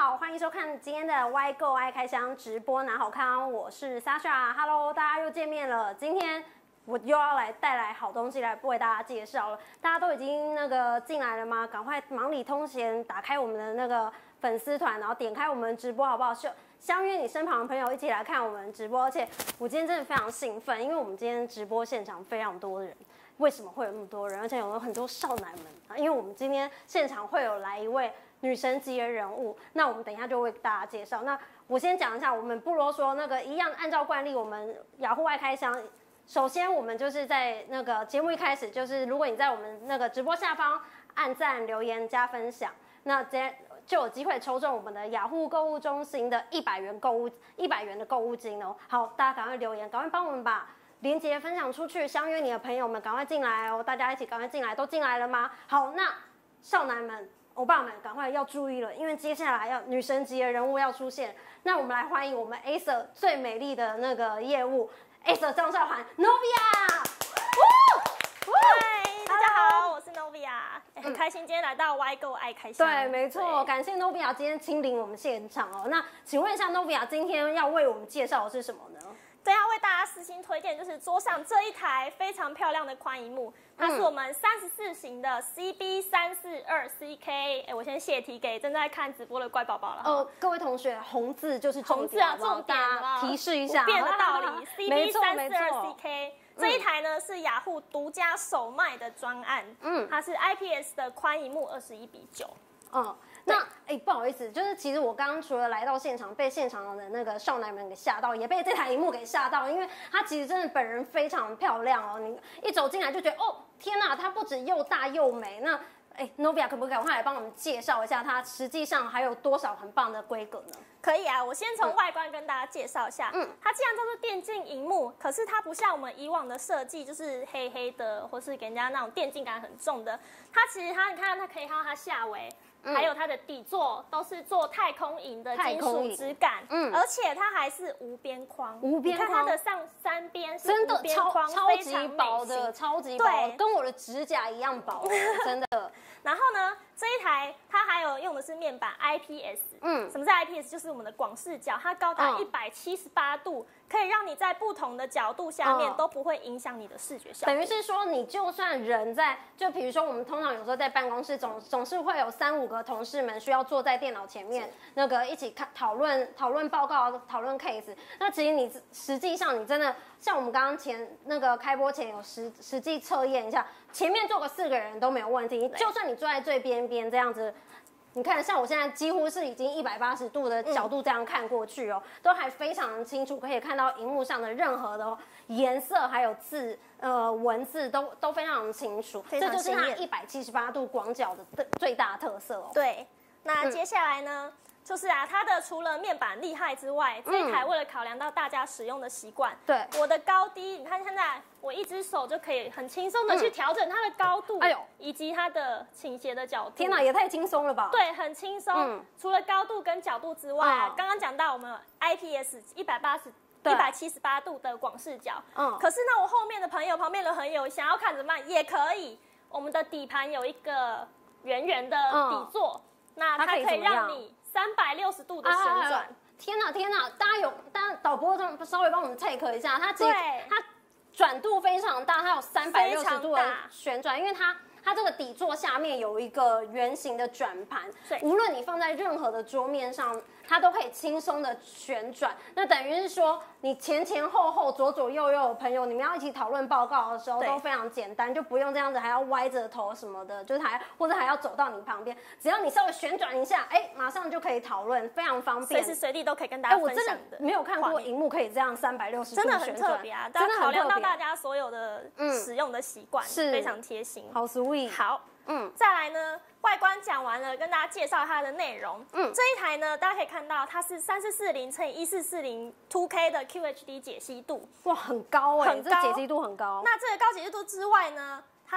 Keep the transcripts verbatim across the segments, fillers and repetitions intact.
好，欢迎收看今天的 Y 购爱开箱直播拿好康，我是 Sasha。Hello， 大家又见面了。今天我又要来带来好东西来为大家介绍了。大家都已经那个进来了吗？赶快忙里通闲，打开我们的那个粉丝团，然后点开我们直播，好不好？相约你身旁的朋友一起来看我们直播。而且我今天真的非常兴奋，因为我们今天直播现场非常多的人。为什么会有那么多人？而且有很多少男们啊！因为我们今天现场会有来一位女神级的人物，那我们等一下就为大家介绍。那我先讲一下，我们不啰嗦，那个一样按照惯例，我们雅虎爱开箱。首先，我们就是在那个节目一开始，就是如果你在我们那个直播下方按赞、留言、加分享，那这就有机会抽中我们的雅虎购物中心的一百元购物一百元的购物金哦。好，大家赶快留言，赶快帮我们把连结分享出去，相约你的朋友们赶快进来哦！大家一起赶快进来，都进来了吗？好，那少男们、欧巴们赶快要注意了，因为接下来要女神级的人物要出现。那我们来欢迎我们 Acer 最美丽的那个业务 Acer 张韶涵 Novia。 嗨，大家好，我是 Novia，、欸、很开心今天来到 Y 购爱开箱。 对，没错，感谢 Novia 今天亲临我们现场哦。那请问一下 Novia 今天要为我们介绍的是什么呢？ 对，要为大家私心推荐，就是桌上这一台非常漂亮的宽萤幕，它是我们三十四型的 C B 三四二 C K。哎，我先泄题给正在看直播的乖宝宝了。 呃，各位同学，红字就是重红字啊，重点啊，提示一下， 不变的道理。C B 三四二 C K 这一台呢是雅虎独家首卖的专案，嗯，它是 I P S 的宽萤幕，二十一比九。 嗯。那哎、欸，不好意思，就是其实我刚刚除了来到现场，被现场的那个少男们给吓到，也被这台荧幕给吓到，因为它其实真的本人非常漂亮哦。你一走进来就觉得，哦，天哪，它不止又大又美。那哎 ，Novia 可不可以赶快来帮我们介绍一下它实际上还有多少很棒的规格呢？ 可以啊，我先从外观跟大家介绍一下。嗯，它既然都是电竞萤幕，可是它不像我们以往的设计，就是黑黑的，或是给人家那种电竞感很重的。它其实它，你看它可以看到它下围。嗯、还有它的底座都是做太空银的金属质感，嗯，而且它还是无边框， 无边框， 你看它的上三边是真的无边框， 超级薄的，超级薄，对，跟我的指甲一样薄，真的。 然后呢，这一台它还有用的是面板 I P S， 嗯，什么是 I P S？ 就是我们的广视角，它高达一百七十八度，可以让你在不同的角度下面都不会影响你的视觉效果。 等于是说，你就算人在，就比如说我们通常有时候在办公室总总是会有三五个同事们需要坐在电脑前面，那个一起看讨论讨论报告、讨论 case。那其实你实际上你真的像我们刚刚前那个开播前有实实际测验一下，前面坐个四个人都没有问题，就算你坐在最边边这样子。你看，像我现在几乎是已经一百八十度的角度这样看过去哦，嗯、都还非常清楚，可以看到荧幕上的任何的颜色还有字，呃，文字都都非常清楚。这就是它一百七十八度广角的最大特色哦。 对，那接下来呢？嗯就是啊，它的除了面板厉害之外，这一台为了考量到大家使用的习惯，对、嗯、我的高低，你看现在我一只手就可以很轻松的去调整它的高度，哎呦，以及它的倾斜的角度。 天哪，也太轻松了吧！ 对，很轻松。嗯、除了高度跟角度之外啊，刚刚讲到我们 I P S 一百八十。一百七十八度的广视角，嗯，可是呢，我后面的朋友、旁边的朋友想要看怎么办也可以。我们的底盘有一个圆圆的底座，嗯、那它可以让你三百六十度的旋转、啊。 天哪，天哪！大家有，大家导播稍微帮我们 take 一下，它其实它转度非常大，它有三百六十度的旋转，因为它。它这个底座下面有一个圆形的转盘，无论你放在任何的桌面上，它都可以轻松的旋转。那等于是说，你前前后后、左左右右的朋友，你们要一起讨论报告的时候都非常简单，就不用这样子还要歪着头什么的，就是还或者还要走到你旁边，只要你稍微旋转一下，哎，马上就可以讨论，非常方便， 随时随地都可以跟大家分享的。 我真的没有看过荧幕可以这样三百六十度旋转， 真的很特别啊！真的考量到大家所有的使用的习惯，是非常贴心， 好 sweet， 好。嗯，再来呢，外观讲完了，跟大家介绍它的内容。嗯，这一台呢，大家可以看到它是三四四零乘以一四四零 two K 的 Q H D 解析度， 哇，很高哎、欸，很高，这解析度很高。 那这个高解析度之外呢，它还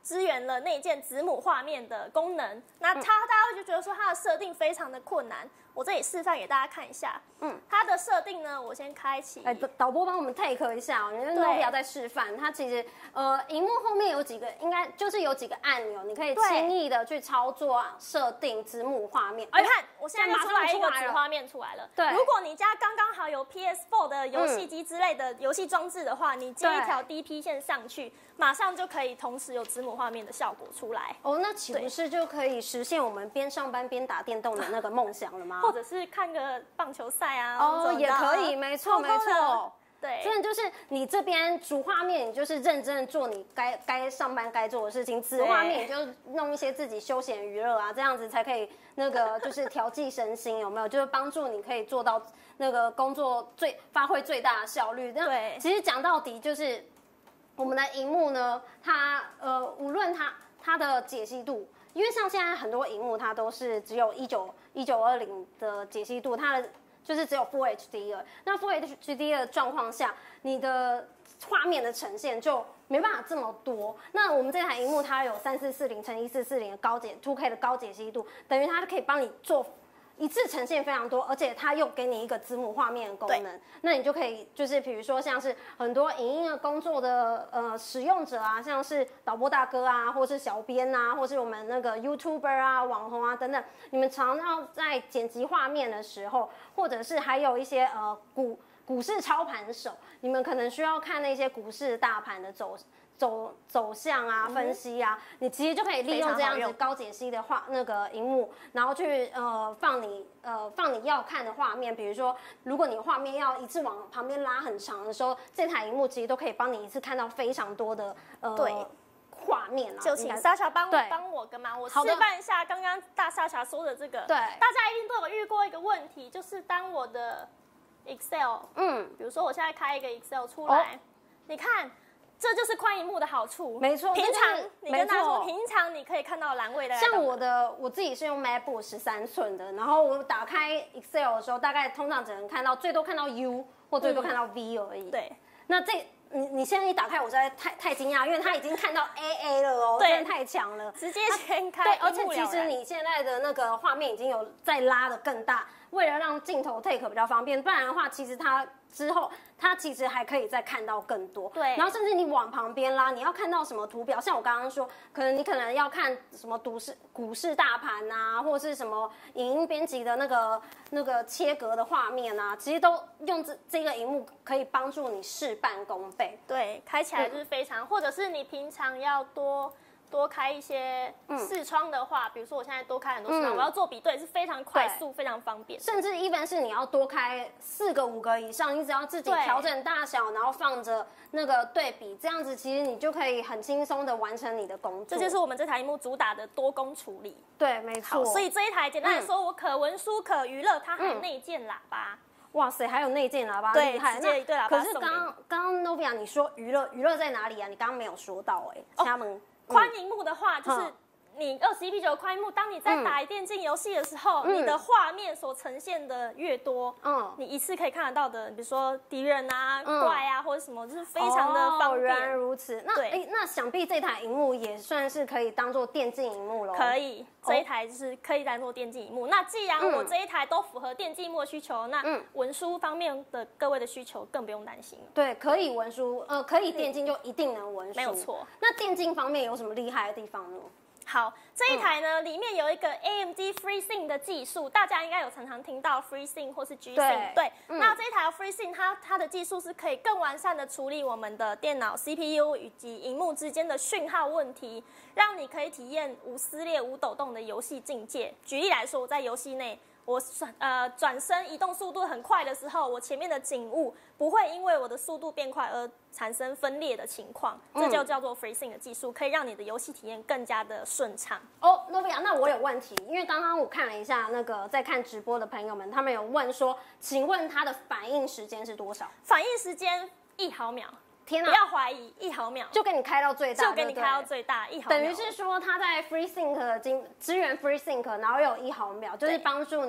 支援了内建子母画面的功能。那它、嗯、大家会就觉得说它的设定非常的困难，我这里示范给大家看一下。嗯，它的设定呢，我先开启。 哎，导播帮我们 take 一下，因为 Novia 在示范，它其实呃，荧幕后面有几个，应该就是有几个按钮，你可以轻易的去操作设定子母画面。 哎，看我现在就出来一个子画面出来了。 对， 如果你家刚刚好有 P S 四 的游戏机之类的游戏装置的话，嗯、你接一条 D P 线上去，马上就可以同时有子母画面的效果出来。 哦，那岂不是就可以实现我们边上班边打电动的那个梦想了吗？ 或者是看个棒球赛啊？ 哦，也可以，没错没错。 对， 真的就是你这边主画面，你就是认真的做你该该上班该做的事情；子画面，你就弄一些自己休闲娱乐啊，这样子才可以那个就是调剂身心，有没有？就是帮助你可以做到那个工作最发挥最大的效率。 对， 其实讲到底就是我们的荧幕呢，它呃无论它它的解析度。因为像现在很多荧幕，它都是只有一九一九二零的解析度，它的就是只有 Full H D 了。那 Full H D 的状况下，你的画面的呈现就没办法这么多。那我们这台荧幕它有三四四零乘一四四零的高解 two K 的高解析度，等于它可以帮你做一次呈现非常多，而且它又给你一个子母画面的功能，那你就可以就是比如说像是很多影音的工作的呃使用者啊，像是导播大哥啊，或是小编啊，或是我们那个 YouTuber 啊、网红啊等等，你们常常在剪辑画面的时候，或者是还有一些呃股股市操盘手，你们可能需要看那些股市大盘的走。走走向啊，分析啊，嗯、你其实就可以利用这样子高解析的画那个荧幕，然后去呃放你呃放你要看的画面。比如说，如果你画面要一次往旁边拉很长的时候，这台荧幕其实都可以帮你一次看到非常多的呃对画面啊。 就请莎莎帮我帮我个忙，我示范一下刚刚大莎莎说的这个。 对， 大家一定都有遇过一个问题，就是当我的 Excel， 嗯，比如说我现在开一个 Excel 出来，哦、你看。这就是宽荧幕的好处， 没错。 平常你跟他说，平常你可以看到栏位的。 像我的，我自己是用 MacBook 十三寸的，然后我打开 Excel 的时候，大概通常只能看到最多看到 U 或最多看到 V 而已。 嗯、对， 那这你你现在一打开，我实在太太惊讶，因为它已经看到 A A 了哦，真的太强了， 直接先开。 对，而且其实你现在的那个画面已经有再拉的更大，为了让镜头 take 比较方便，不然的话，其实它。之后，它其实还可以再看到更多， 对。 然后甚至你往旁边拉，你要看到什么图表，像我刚刚说，可能你可能要看什么股市股市大盘啊，或是什么影音编辑的那个那个切割的画面啊，其实都用这这个荧幕可以帮助你事半功倍。 对，开起来就是非常，嗯、或者是你平常要多。多开一些视窗的话，嗯、比如说我现在多开很多视窗，嗯、我要做比对是非常快速、非常方便。 甚至一般是你要多开四个、五个以上，你只要自己调整大小，然后放着那个对比，这样子其实你就可以很轻松的完成你的工作。 这就是我们这台荧幕主打的多工处理。 对，没错。 所以这一台简单的说，嗯、我可文书、可娱乐，它还有内建喇叭。 哇塞，还有内建喇叭， 对， 厉害！ 直接一对喇叭。 可是刚刚刚 Novia 你说娱乐，娱乐在哪里啊？你刚刚没有说到哎、欸，他们。哦宽荧幕的话，就是你二十一比九宽荧幕，当你在打电竞游戏的时候，嗯、你的画面所呈现的越多，嗯，你一次可以看得到的，比如说敌人啊、嗯、怪啊或者什么，就是非常的方便。 哦，原来如此。那哎，那想必这台荧幕也算是可以当做电竞荧幕咯。 可以，这一台就是可以当做电竞荧幕。哦、那既然我这一台都符合电竞幕的需求，那文书方面的各位的需求更不用担心了。 对，可以文书，呃，可以电竞就一定能文书， 没有错。 那电竞方面有什么厉害的地方呢？ 好，这一台呢，嗯、里面有一个 A M D FreeSync 的技术，大家应该有常常听到 FreeSync 或是 G Sync。对，嗯、那这一台 FreeSync 它它的技术是可以更完善的处理我们的电脑 C P U 以及荧幕之间的讯号问题，让你可以体验无撕裂、无抖动的游戏境界。举例来说，我在游戏内。我呃转身移动速度很快的时候，我前面的景物不会因为我的速度变快而产生分裂的情况，这就叫做 FreeSync 的技术，可以让你的游戏体验更加的顺畅。 哦 ，Novia， 那我有问题，因为刚刚我看了一下那个在看直播的朋友们，他们有问说，请问它的反应时间是多少？ 反应时间一毫秒。 天哪！ 不要怀疑，一毫秒就给你开到最大， 就给你开到最大，一毫秒。 等于是说，它在 FreeSync 的支支援 FreeSync， 然后有一毫秒，就是帮助你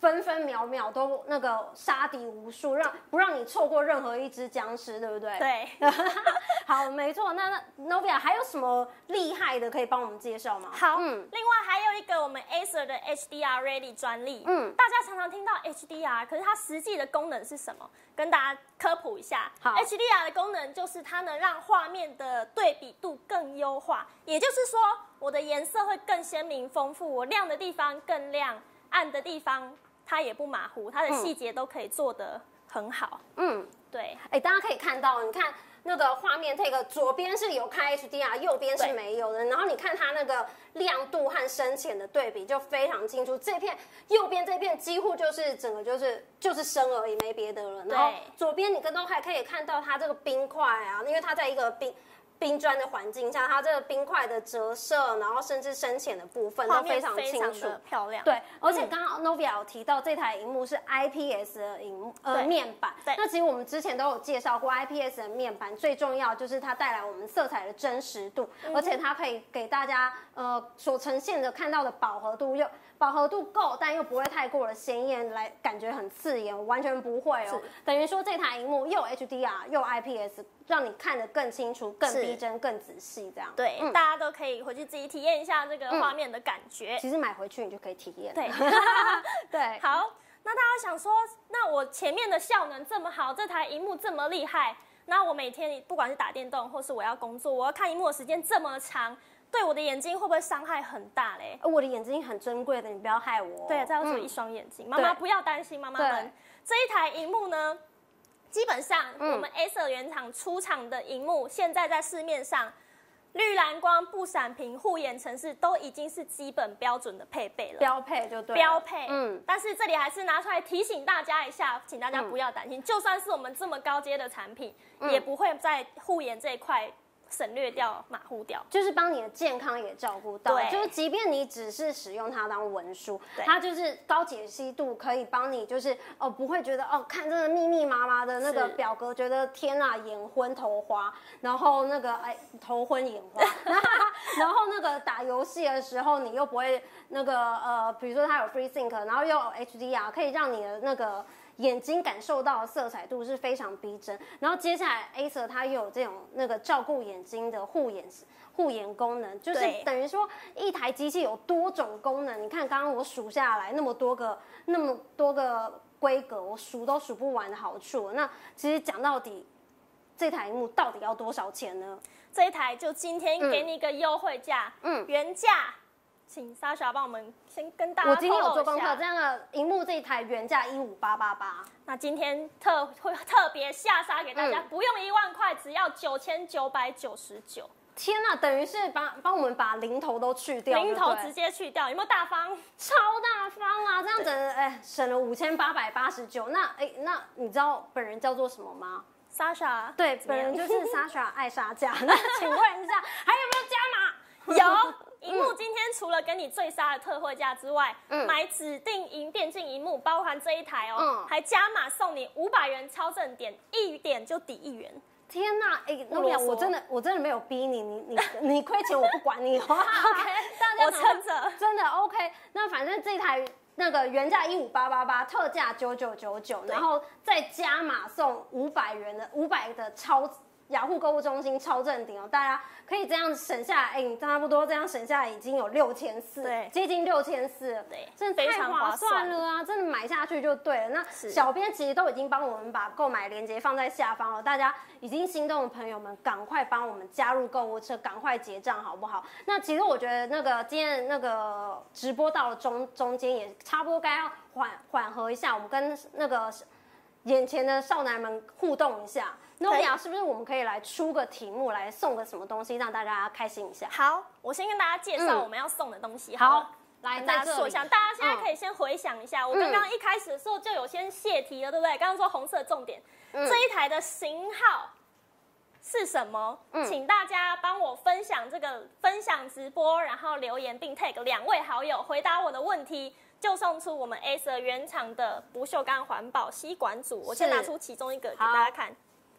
分分秒秒都那个杀敌无数，让不让你错过任何一只僵尸，对不对？ 对。 好，没错。那 Novia 还有什么厉害的可以帮我们介绍吗？ 好，嗯，另外还有一个我们 Acer 的 H D R Ready 专利，嗯，大家常常听到 H D R， 可是它实际的功能是什么？跟大家科普一下。好 ，H D R 的功能就是它能让画面的对比度更优化，也就是说，我的颜色会更鲜明丰富，我亮的地方更亮，暗的地方它也不马虎，它的细节都可以做得很好。嗯，对。 哎，大家可以看到，你看。那个画面，这个左边是有开 H D R， 右边是没有的。然后你看它那个亮度和深浅的对比就非常清楚。这片右边这片几乎就是整个就是就是深而已，没别的了。然后左边你跟都还可以看到它这个冰块啊，因为它在一个冰。冰砖的环境下，它这个冰块的折射，然后甚至深浅的部分都非常清楚、 漂亮。 对，而且刚刚 Novia 有提到这台荧幕是 I P S 的荧幕呃面板。对。那其实我们之前都有介绍过 I P S 的面板，最重要就是它带来我们色彩的真实度，嗯、而且它可以给大家呃所呈现的看到的饱和度又。饱和度够，但又不会太过的鲜艳，来感觉很刺眼，完全不会哦。等于说这台荧幕又有 H D R 又有 I P S， 让你看得更清楚、更逼真、更仔细，这样。 对，嗯、大家都可以回去自己体验一下这个画面的感觉。 嗯、其实买回去你就可以体验。 对， 对。 好，那大家想说，那我前面的效能这么好，这台荧幕这么厉害，那我每天不管是打电动或是我要工作，我要看荧幕的时间这么长。对我的眼睛会不会伤害很大嘞？ 我的眼睛很珍贵的，你不要害我。 对，这要只有一双眼睛，妈妈不要担心，妈妈们。这一台荧幕呢，基本上我们 Acer 原厂出厂的荧幕，现在在市面上，绿蓝光、不闪屏、护眼程式都已经是基本标准的配备了， 标配就对。 标配，嗯。但是这里还是拿出来提醒大家一下，请大家不要担心，就算是我们这么高阶的产品，也不会在护眼这一块。省略掉、马虎掉， 就是帮你的健康也照顾到。对，就是即便你只是使用它当文书，它就是高解析度，可以帮你就是哦不会觉得哦看这个密密麻麻的那个表格，觉得天啊眼昏头花，然后那个哎头昏眼花，然后那个打游戏的时候你又不会那个呃比如说它有 FreeSync， 然后又有 H D R， 可以让你的那个。眼睛感受到的色彩度是非常逼真，然后接下来 Acer 它又有这种那个照顾眼睛的护眼护眼功能，就是等于说一台机器有多种功能。你看刚刚我数下来那么多个那么多个规格，我数都数不完的好处。那其实讲到底，这台荧幕到底要多少钱呢？ 这一台就今天给你一个优惠价，嗯，原价。请 Sasha 帮我们先跟大家。 我今天有做功课，这样的荧幕这一台原价一五八八八， 那今天特会特别下杀给大家，嗯、不用一万块，只要九千九百九十九。 天哪，等于是帮帮我们把零头都去掉， 零头直接去掉，有没有大方？ 超大方啊！这样整哎省了五千八百八十九。那哎那你知道本人叫做什么吗 ？Sasha， 对，本人就是 Sasha 爱杀价。那请问一下，还有没有加码？ 有。荧幕今天除了给你最杀的特惠价之外，嗯、买指定银电竞荧幕，包含这一台哦，嗯、还加码送你五百元超正点，一点就抵一元。 天哪，哎、欸，诺亚，我真的我真的没有逼你，你你你亏钱我不管你，好不好 ？OK， 大家我撑着， 真的 OK。那反正这台那个原价一五八八八，特价九九九九，然后再加码送五百元的五百的超。雅虎购物中心超正顶哦，大家可以这样省下来，哎、欸，你差不多这样省下来已经有六千四，对，接近六千四， 对， 真的太划算了啊！真的买下去就对了。那小编其实都已经帮我们把购买链接放在下方了，大家已经心动的朋友们，赶快帮我们加入购物车，赶快结账好不好？那其实我觉得那个今天那个直播到了中中间也差不多该要缓缓和一下，我们跟那个眼前的少男们互动一下。Novia 是不是我们可以来出个题目，来送个什么东西，让大家开心一下？ 好，我先跟大家介绍我们要送的东西。 好， 好来跟大家说一下，大家现在可以先回想一下，嗯、我刚刚一开始的时候就有先泄题了，对不对？刚刚说红色重点，嗯、这一台的型号是什么？嗯、请大家帮我分享这个分享直播，然后留言并 tag 两位好友，回答我的问题。就送出我们 Acer 原厂的不锈钢环保吸管组，我先拿出其中一个给大家看。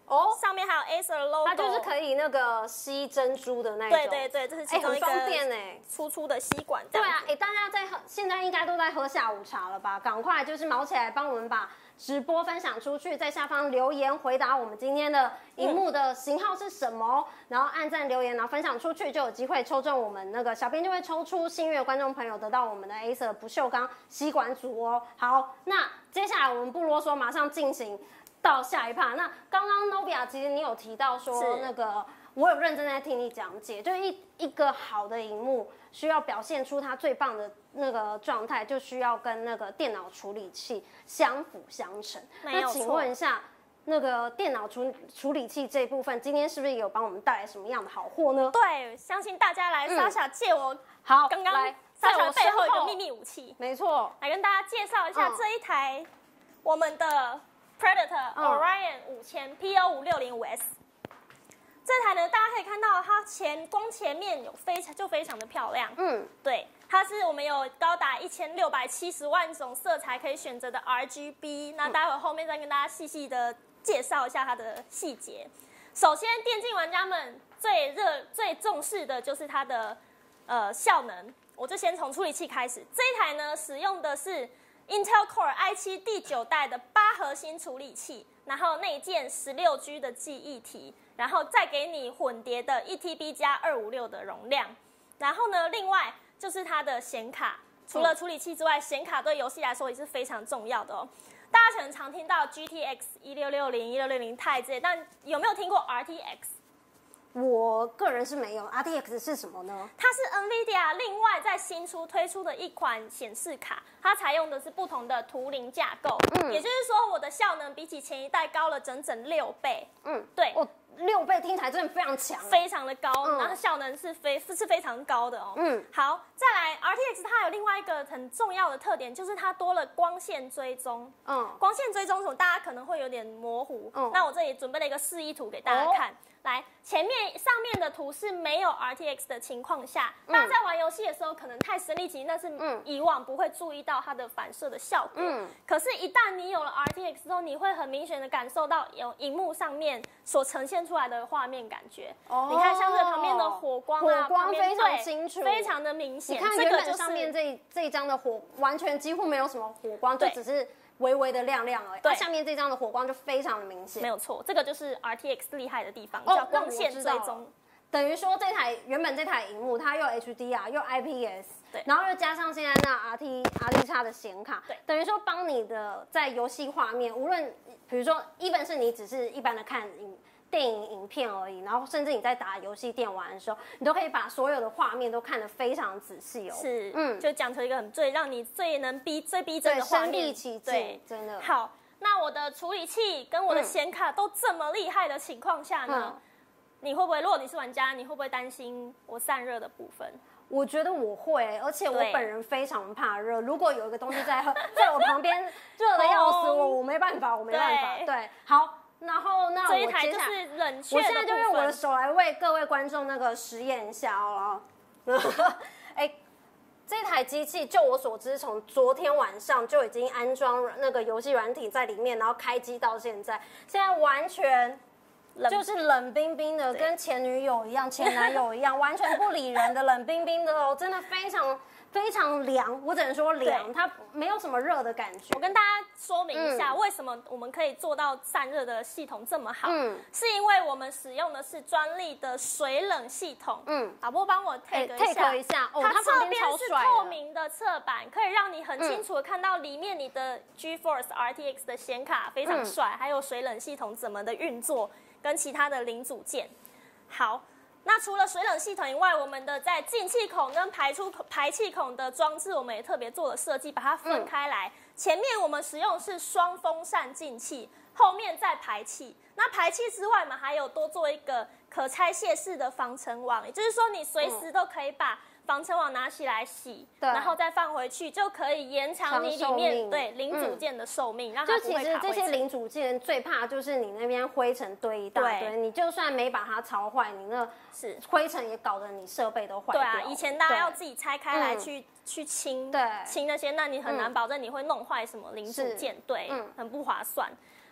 哦，上面还有 Acer logo， 它就是可以那个吸珍珠的那种。 对对对，这是其中一个很方便哎， 粗粗的吸管。 对啊，哎，大家在喝，现在应该都在喝下午茶了吧？赶快就是毛起来，帮我们把直播分享出去，在下方留言回答我们今天的荧幕的型号是什么，嗯、然后按赞留言，然后分享出去，就有机会抽中我们那个小编就会抽出幸运的观众朋友，得到我们的 Acer 不锈钢吸管组哦。好，那接下来我们不啰嗦，马上进行到下一趴。那刚刚 Novia 其实你有提到说那个，我有认真在听你讲解，就一一个好的荧幕需要表现出它最棒的那个状态，就需要跟那个电脑处理器相辅相成。那请问一下，那个电脑处处理器这一部分，今天是不是也有帮我们带来什么样的好货呢？ 对，相信大家来，Sasha、嗯、借我好刚刚 Sasha 背后一个秘密武器， 没错， 来跟大家介绍一下这一台、嗯、我们的 Predator、嗯、Orion 五千 P O 五六零五 S。这台呢，大家可以看到它前光前面有非常就非常的漂亮，嗯，对，它是我们有高达一千六百七十万种色彩可以选择的 R G B。那待会后面再跟大家细细的介绍一下它的细节。首先，电竞玩家们最热最重视的就是它的呃效能，我就先从处理器开始。这一台呢，使用的是 Intel Core i 七 第九代的八核心处理器，然后内建十六 G 的记忆体。然后再给你混叠的 一 T B 加二五六的容量，然后呢，另外就是它的显卡，除了处理器之外，显卡对游戏来说也是非常重要的哦。大家可能常听到 G T X 一六六零、一六六零 Ti 这些，但有没有听过 R T X？ 我个人是没有。R T X 是什么呢？ 它是 NVIDIA 另外在新出推出的一款显示卡，它采用的是不同的图灵架构，嗯，也就是说我的效能比起前一代高了整整六倍，嗯，对。 哦，六倍听起来真的非常强， 非常的高，嗯、然后效能是非是非常高的哦。嗯，好，再来 R T X 它有另外一个很重要的特点，就是它多了光线追踪。嗯，光线追踪什么大家可能会有点模糊，嗯，那我这里准备了一个示意图给大家看。哦、来，前面上面的图是没有 R T X 的情况下，嗯、大家在玩游戏的时候可能太身临其境，但是以往不会注意到它的反射的效果。嗯，可是，一旦你有了 R T X 之后，你会很明显的感受到有荧幕上面所呈现出来的画面感觉。哦，你看像这旁边的火光啊， 火光非常清楚， 非常的明显。 你看原本上面这这一张的火完全几乎没有什么火光，就只是微微的亮亮而已。对，下面这张的火光就非常的明显。 没有错，这个就是 R T X 厉害的地方，哦、叫光线追踪。 等于说这台原本这台荧幕它又 H D R 又 I P S， 对，然后又加上现在那 R T R T X 的显卡，对，等于说帮你的在游戏画面，无论比如说 even 是你只是一般的看影电影影片而已，然后甚至你在打游戏电玩的时候，你都可以把所有的画面都看得非常仔细哦。 是，嗯，就讲出一个很最让你最能逼最逼真的画面， 身临其境，真的。 好，那我的处理器跟我的显卡都这么厉害的情况下呢？嗯，你会不会？如果你是玩家，你会不会担心我散热的部分？ 我觉得我会，而且我本人非常怕热。如果有一个东西在在我旁边，热的要死我，我没办法，我没办法。对，对好，然后那我接下来， 冷却我现在就用我的手来为各位观众那个实验一下哦。哎，这台机器就我所知，从昨天晚上就已经安装那个游戏软体在里面，然后开机到现在，现在完全。就是冷冰冰的，跟前女友一样，前男友一样，完全不理人的冷冰冰的哦，真的非常非常凉，我只能说凉，它没有什么热的感觉。 我跟大家说明一下，嗯、为什么我们可以做到散热的系统这么好，嗯，是因为我们使用的是专利的水冷系统。嗯，导播帮我 take 一下， 欸、一下，哦， 它侧边是透明的侧板，可以让你很清楚的看到里面你的 GeForce R T X 的显卡非常帅，嗯、还有水冷系统怎么的运作。跟其他的零组件，好，那除了水冷系统以外，我们的在进气孔跟排出排气孔的装置，我们也特别做了设计，把它分开来。嗯、前面我们使用的是双风扇进气，后面再排气。那排气之外，我们还有多做一个可拆卸式的防尘网，也就是说，你随时都可以把防尘网拿起来洗，然后再放回去，就可以延长你里面对零组件的寿命，嗯、让它不会卡灰尘。 就其实这些零组件最怕就是你那边灰尘堆一大堆，你就算没把它潮坏，你那是灰尘也搞得你设备都坏掉。 对啊，以前大家要自己拆开来去、嗯、去清，对，清那些，那你很难保证你会弄坏什么零组件，嗯、对，嗯、很不划算。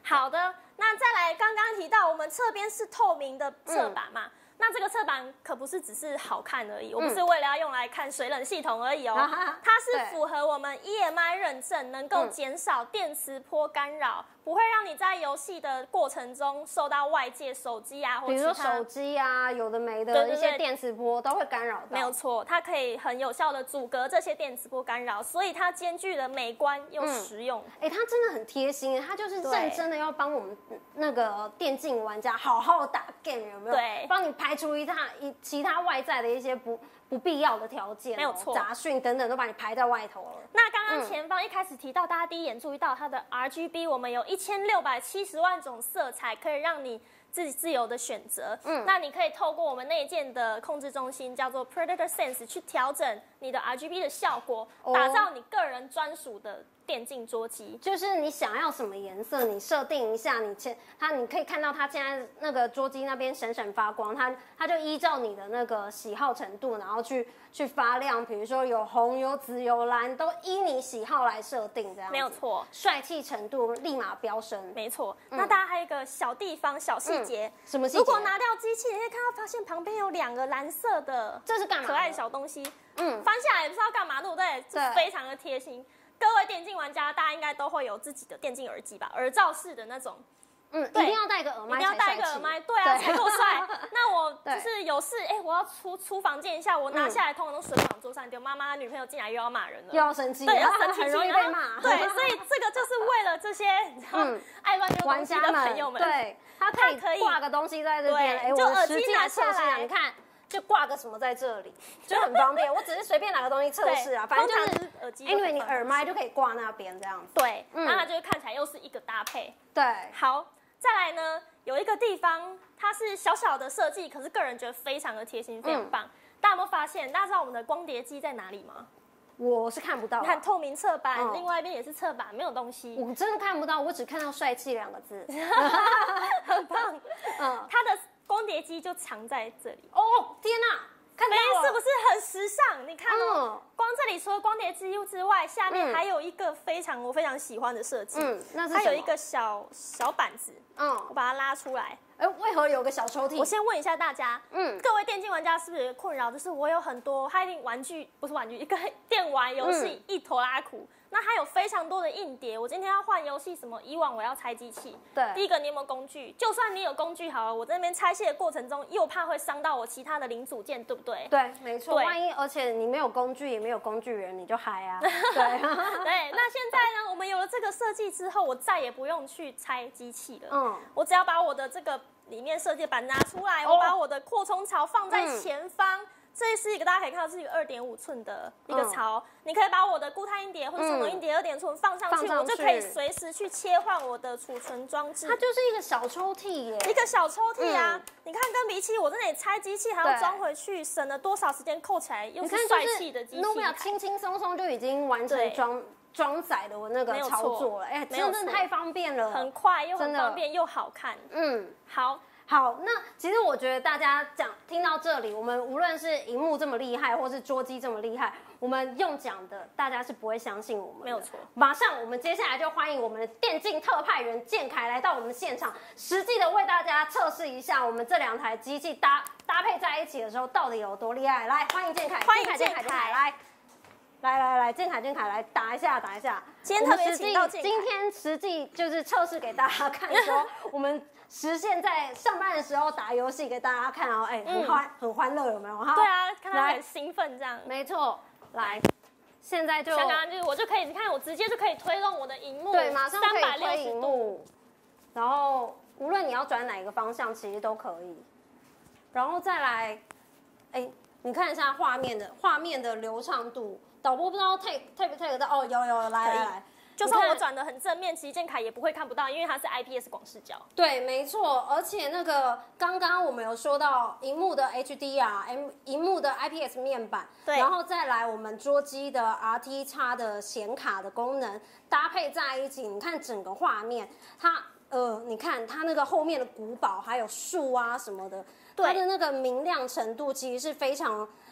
好的，那再来，刚刚提到我们侧边是透明的侧板嘛。嗯，那这个侧板可不是只是好看而已，我不是为了要用来看水冷系统而已哦，嗯、它是符合我们 E M I 认证，能够减少电磁波干扰，不会让你在游戏的过程中受到外界手机啊，或比如说手机啊，有的没的一些电磁波都会干扰到。 没有错，它可以很有效的阻隔这些电磁波干扰，所以它兼具了美观又实用。 哎、嗯，它真的很贴心，它就是认真的要帮我们那个电竞玩家好好打 game， 有没有？ 对， 帮你排除一他一其他外在的一些不不必要的条件、哦， 没有错， 杂讯等等都把你排在外头了。 那刚刚前方一开始提到，大家第一眼注意到它的 R G B， 我们有一千六百七十万种色彩，可以让你自自由的选择。嗯，那你可以透过我们内建的控制中心，叫做 Predator Sense， 去调整你的 R G B 的效果，哦、打造你个人专属的电竞桌机。 就是你想要什么颜色，你设定一下，你前它你可以看到它现在那个桌机那边闪闪发光，它它就依照你的那个喜好程度，然后去去发亮。比如说有红、有紫、有蓝，都依你喜好来设定，这样子没有错。 帅气程度立马飙升， 没错。嗯、那大家还有一个小地方、小细节、嗯， 什么细节？ 如果拿掉机器，你可以看到发现旁边有两个蓝色的， 这是干嘛？ 可爱的小东西。嗯，翻下来也不知道干嘛，对不对？这非常的贴心。各位电竞玩家，大家应该都会有自己的电竞耳机吧？耳罩式的那种。 嗯，一定要戴一个耳麦， 一定要戴一个耳麦，对啊，才够帅。那我就是有事，哎、欸，我要出出房间一下，我拿下来，通常都随往桌上丢。妈妈、女朋友进来又要骂人了， 又要生气， 对，要生气， 很容易被骂。 对，所以这个就是为了这些嗯爱乱丢东西的朋友们， 对，他可以挂个东西在这边，哎， 就耳机拿下来， 你看。就挂个什么在这里，就很方便。我只是随便拿个东西测试啊，反正就是耳机， 因为你耳麦就可以挂那边这样子。 对，嗯、那它就会看起来又是一个搭配。 对， 好，再来呢，有一个地方它是小小的设计，可是个人觉得非常的贴心，非常棒。嗯、大家有没有发现？大家知道我们的光碟机在哪里吗？ 我是看不到、啊， 你看透明侧板，嗯、另外一边也是侧板，没有东西。 我真的看不到，我只看到帅气两个字， 很棒。嗯，它的光碟机就藏在这里。 哦，天哪！看到是不是很时尚？你看哦，嗯、光这里除了光碟机之外，下面还有一个非常我非常喜欢的设计。嗯，那是它有一个小小板子，嗯，我把它拉出来。 哎，为何有个小抽屉？ 我先问一下大家，嗯，各位电竞玩家是不是有困扰？就是我有很多，它一定玩具不是玩具，一个电玩游戏、嗯、一拖拉苦。那它有非常多的硬碟，我今天要换游戏什么？以往我要拆机器， 对， 第一个你有没有工具？就算你有工具好了，我在那边拆卸的过程中又怕会伤到我其他的零组件，对不对？ 对，没错。万一而且你没有工具，也没有工具人，你就嗨啊。对对。那现在呢，我们有了这个设计之后，我再也不用去拆机器了。嗯，我只要把我的这个里面设计板拿出来，哦、我把我的扩充槽放在前方。嗯，这是一个大家可以看到是一个二点五寸的一个槽，嗯、你可以把我的固态硬碟或者什么硬碟二点五寸放上去，嗯、我就可以随时去切换我的储存装置。 它就是一个小抽屉耶， 一个小抽屉啊！嗯、你看跟比起我在那里拆机器还要装回去，省了多少时间？扣起来又是帅气的机器， 就是轻轻松松就已经完成装装载的我那个操作了。哎，真的太方便了， 很快又很方便又好看。嗯，好。 好，那其实我觉得大家讲听到这里，我们无论是荧幕这么厉害，或是桌机这么厉害，我们用讲的，大家是不会相信我们的。 没有错。 马上，我们接下来就欢迎我们的电竞特派员建凯来到我们现场，实际的为大家测试一下我们这两台机器搭搭配在一起的时候到底有多厉害。来，欢迎建凯， 欢迎建凯，建凯来。来来来，建凯建凯来打一下打一下。 今天特别请到建凯， 今天实际就是测试给大家看，说我们实现在上班的时候打游戏给大家看哦，哎，很欢、嗯、很欢乐，有没有？哈， 对啊，看他很兴奋这样。 没错，来，现在就刚刚就是我就可以，你看我直接就可以推动我的荧幕， 对，马上可以推荧幕，然后无论你要转哪一个方向，其实都可以。然后再来，哎，你看一下画面的画面的流畅度。导播不知道 take take 不 take 到哦，有有来来来， 就算我转的很正面，其实建凯也不会看不到，因为它是 I P S 广视角。 对，没错，而且那个刚刚我们有说到荧幕的 H D R， M 荧幕的 I P S 面板，对，然后再来我们桌机的 R T X 的显卡的功能搭配在一起，你看整个画面，它呃，你看它那个后面的古堡还有树啊什么的，它的那个明亮程度其实是非常。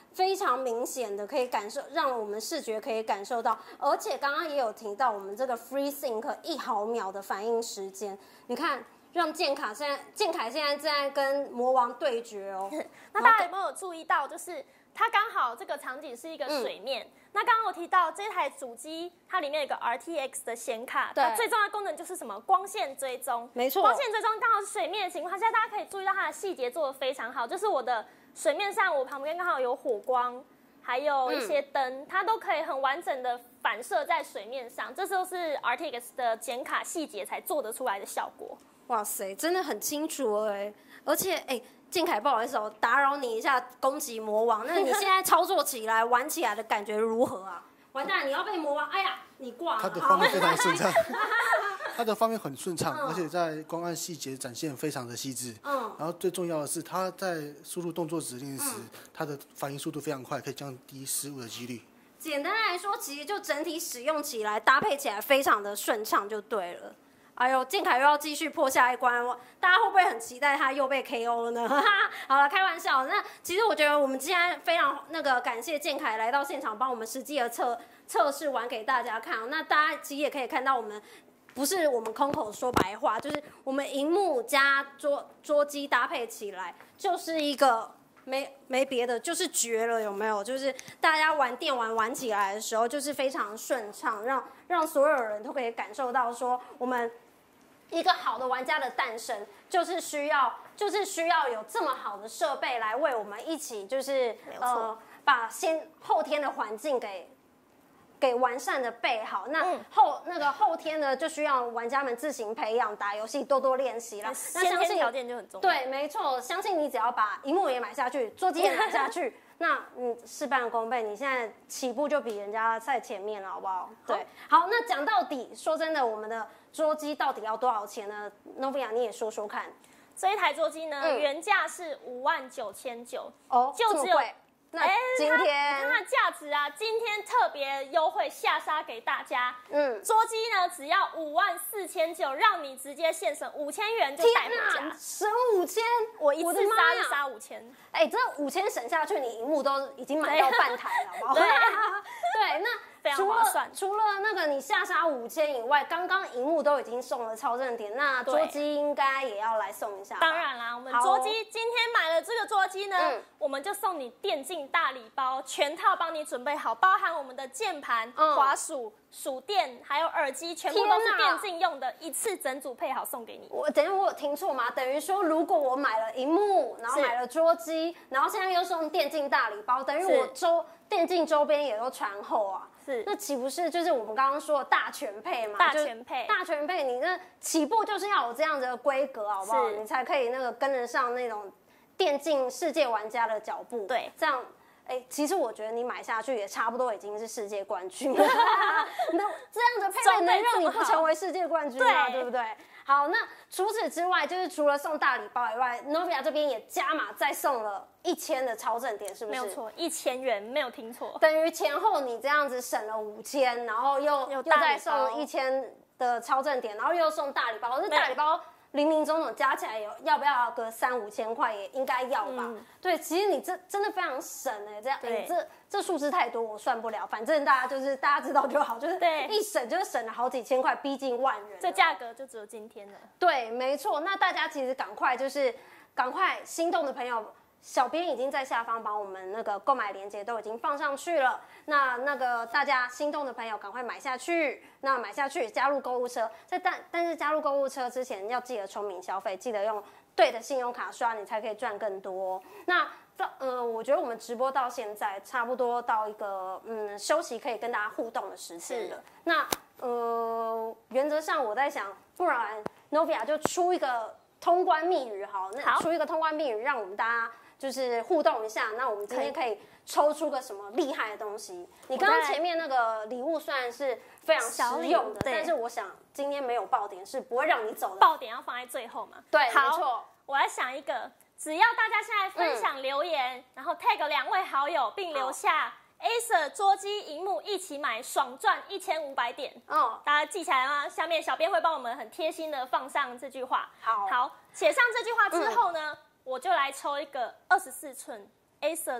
非常明显的可以感受，让我们视觉可以感受到，而且刚刚也有提到我们这个 FreeSync 一毫秒的反应时间，你看。让健卡现在，健凯现在正在跟魔王对决哦。 那大家有没有注意到，就是它刚好这个场景是一个水面。嗯、那刚刚我提到这台主机，它里面有个 R T X 的显卡，它最重要的功能就是什么？光线追踪。 没错。 光线追踪刚好是水面的情况下，大家可以注意到它的细节做得非常好。就是我的水面上，我旁边刚好有火光，还有一些灯，嗯、它都可以很完整的反射在水面上。这就是 R T X 的显卡细节才做得出来的效果。 哇塞，真的很清楚哎！而且哎，靖凯，不好意思哦，打扰你一下，攻击魔王。那你现在操作起来、玩起来的感觉如何啊？完蛋，你要被魔王！哎呀，你挂了。 它的画面非常顺畅，它的画面很顺畅，嗯、而且在光暗细节展现非常的细致。嗯。然后最重要的是，它在输入动作指令时，嗯、它的反应速度非常快，可以降低失误的几率。 简单来说，其实就整体使用起来、搭配起来非常的顺畅，就对了。哎呦，靖凯又要继续破下一关，大家会不会很期待他又被 K O 了呢？好了，开玩笑。那其实我觉得我们今天非常那个感谢靖凯来到现场，帮我们实际的测测试玩给大家看。那大家其实也可以看到，我们不是我们空口说白话，就是我们荧幕加桌桌机搭配起来，就是一个。没没别的，就是绝了，有没有？就是大家玩电玩玩起来的时候，就是非常顺畅，让让所有人都可以感受到说，我们一个好的玩家的诞生，就是需要就是需要有这么好的设备来为我们一起，就是呃把先后天的环境给。给完善的备好，那后、嗯、那个后天呢，就需要玩家们自行培养，打游戏多多练习了。 那相信条件就很重要。 对，没错，相信你只要把荧幕也买下去，桌机也买下去，那你事半功倍，你现在起步就比人家在前面了，好不好？对，好，那讲到底，说真的，我们的桌机到底要多少钱呢 ？Novia 你也说说看。 这一台桌机呢，嗯、原价是五万九千九， 哦，就只有。那今天， 它的价值啊，今天特别优惠下杀给大家。嗯，桌机呢只要五万四千九，让你直接现省五千元就带回家。 省五千， 我一次杀就杀五千。 哎，这五千省下去，你荧幕都已经买到半台了，好不好？对，对，那。 非常划算。 除了那个你下杀五千以外，刚刚荧幕都已经送了超正点，那桌机应该也要来送一下。 当然啦，我们桌机今天买了这个桌机呢，嗯、我们就送你电竞大礼包，全套帮你准备好，包含我们的键盘、嗯、滑鼠、鼠垫，还有耳机，全部都是电竞用的，一次整组配好送给你。 我等一下我有听错吗？等于说，如果我买了荧幕，然后买了桌机，然后现在又送电竞大礼包，等于我周电竞周边也都传后啊。是，那岂不是就是我们刚刚说的大全配嘛？ 大全配， 大全配，你那起步就是要有这样子的规格，好不好？你才可以那个跟得上那种电竞世界玩家的脚步。 对， 这样，哎、欸，其实我觉得你买下去也差不多已经是世界冠军了。那这样的配备能让你不成为世界冠军吗？对, 对不对？好，那除此之外，就是除了送大礼包以外 ，Novia 这边也加码再送了一千的超正点，是不是？ 没有错，一千元，没有听错。 等于前后你这样子省了五千，然后又又再送一千的超正点，然后又送大礼包，这大礼包零零总总加起来有要不要个三五千块也应该要吧？嗯、对，其实你这真的非常省哎、欸，这样哎、欸、这这数字太多我算不了，反正大家就是大家知道就好，就是一省就是省了好几千块，逼近万元。 这价格就只有今天了。 对，没错。那大家其实赶快就是赶快心动的朋友。小编已经在下方把我们那个购买链接都已经放上去了，那那个大家心动的朋友赶快买下去，那买下去加入购物车，在但但是加入购物车之前要记得聪明消费，记得用对的信用卡刷，你才可以赚更多。那呃，我觉得我们直播到现在差不多到一个嗯休息可以跟大家互动的时间了。那呃，原则上我在想，不然 Novia 就出一个通关密语好，那出一个通关密语，让我们大家。就是互动一下，那我们今天可以抽出个什么厉害的东西？你刚刚前面那个礼物虽然是非常实用的，但是我想今天没有爆点是不会让你走的。 爆点要放在最后嘛？ 对，没错。 我来想一个，只要大家现在分享留言，嗯、然后 tag 两位好友，并留下 Acer 桌机荧幕一起买，爽赚一千五百点。哦，大家记起来吗？下面小编会帮我们很贴心的放上这句话。 好， 好，写上这句话之后呢？嗯我就来抽一个二十四寸 Acer 的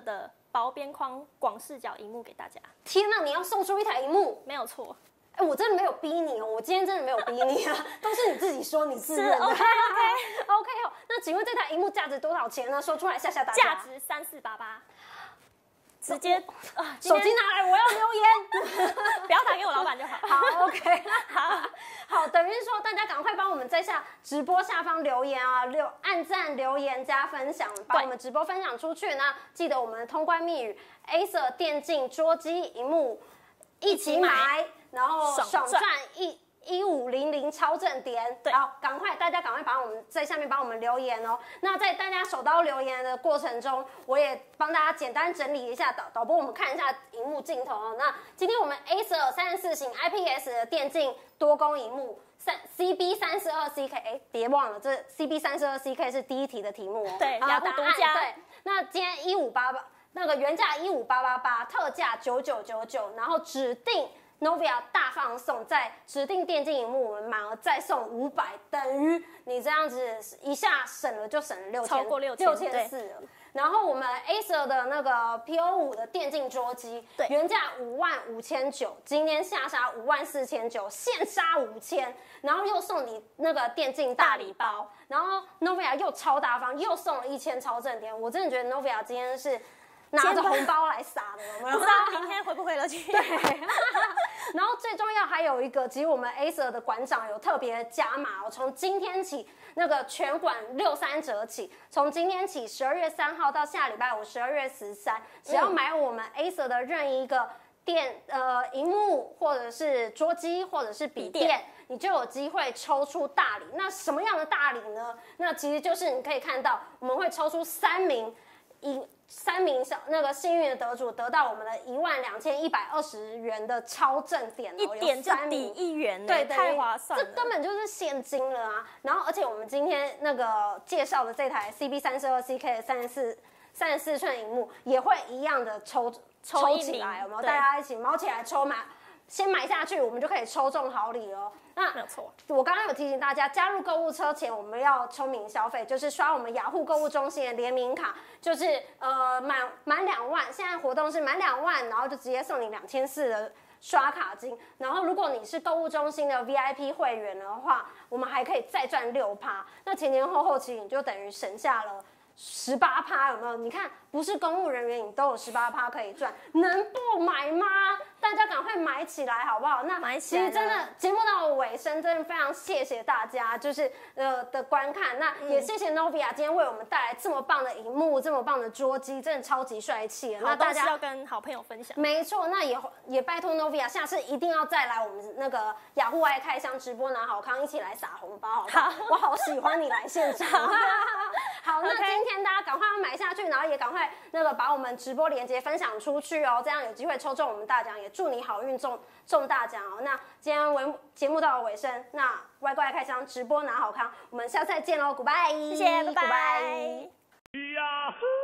薄边框广视角荧幕给大家。 天哪，你要送出一台荧幕？ 没有错。 哎，我真的没有逼你哦，我今天真的没有逼你啊，都是你自己说你自认的。 OK OK OK 哦，那请问这台荧幕价值多少钱呢？说出来吓吓大家。 价值三四八八。直接啊，手机拿来，我要留言， 不要打给我老板就好。 好 ，OK， 好， 好，等于说大家赶快帮我们在下直播下方留言啊，留按赞、留言加分享，把我们直播分享出去呢。记得我们的通关密语 ：Acer 电竞桌机荧幕一起买，然后爽赚一。一五零零超正点，对，好，赶快大家赶快把我们在下面帮我们留言哦。那在大家手刀留言的过程中，我也帮大家简单整理一下导导播，我们看一下荧幕镜头哦。那今天我们 Acer 三十四型 I P S 的电竞多功荧幕，三 C B 三十二 C K， 哎，别忘了这 C B 三十二 C K 是第一题的题目哦。 对，雅虎独家。 对，那今天一五八八那个原价一五八八八，特价九九九九，然后指定。Novia 大放送，在指定电竞荧幕，我们满额再送五百，等于你这样子一下省了就省了六千， 超过六六千四了。然后我们 Acer 的那个 P O 五的电竞桌机，对，原价五万五千九，今天下杀五万四千九，现杀五千，然后又送你那个电竞大礼包，然后 Novia 又超大方，又送了一千超正点，我真的觉得 Novia 今天是。拿着红包来撒的，有没有？ 不知道明天回不回得去？ 对。然后最重要还有一个，其实我们 Acer 的馆长有特别加码哦，从今天起那个全馆六三折起，从今天起十二月三号到下礼拜五十二月十三，只要买我们 Acer 的任意一个电呃荧幕或者是桌机或者是笔电，你就有机会抽出大礼。那什么样的大礼呢？那其实就是你可以看到，我们会抽出三名一。三名小那个幸运的得主得到我们的一万两千一百二十元的超正点哦， 一点就抵一元， 对， 太划算了， 这根本就是现金了啊！然后，而且我们今天那个介绍的这台 C B 三十二 C K 的三十四三十四寸荧幕也会一样的抽抽起来，有没有？大家一起毛起来抽嘛，先买下去，我们就可以抽中好礼哦。那没有错， 我刚刚有提醒大家，加入购物车前我们要聪明消费，就是刷我们雅虎购物中心的联名卡，就是呃满满两万，现在活动是满两万，然后就直接送你两千四的刷卡金。然后如果你是购物中心的 V I P 会员的话，我们还可以再赚六趴。那前前后后其实你就等于省下了十八趴，有没有？你看，不是公务人员，你都有十八趴可以赚，能不买吗？大家赶快买起来，好不好？那买起来。 其实真的节目到了尾声，真的非常谢谢大家，就是呃的观看。那也谢谢 Novia 今天为我们带来这么棒的荧幕，这么棒的桌机，真的超级帅气。 那大家要跟好朋友分享。 没错，那也也拜托 Novia 下次一定要再来我们那个雅虎爱开箱直播拿好康，一起来撒红包，好不好？我好喜欢你来现场。好，那今天大家赶快要买下去，然后也赶快那个把我们直播链接分享出去哦，这样有机会抽中我们大奖，也祝你好运中中大奖哦。那今天为节目到了尾声，那歪怪开箱直播拿好康，我们下次再见喽 ，Goodbye， 谢谢，拜拜。 Goodbye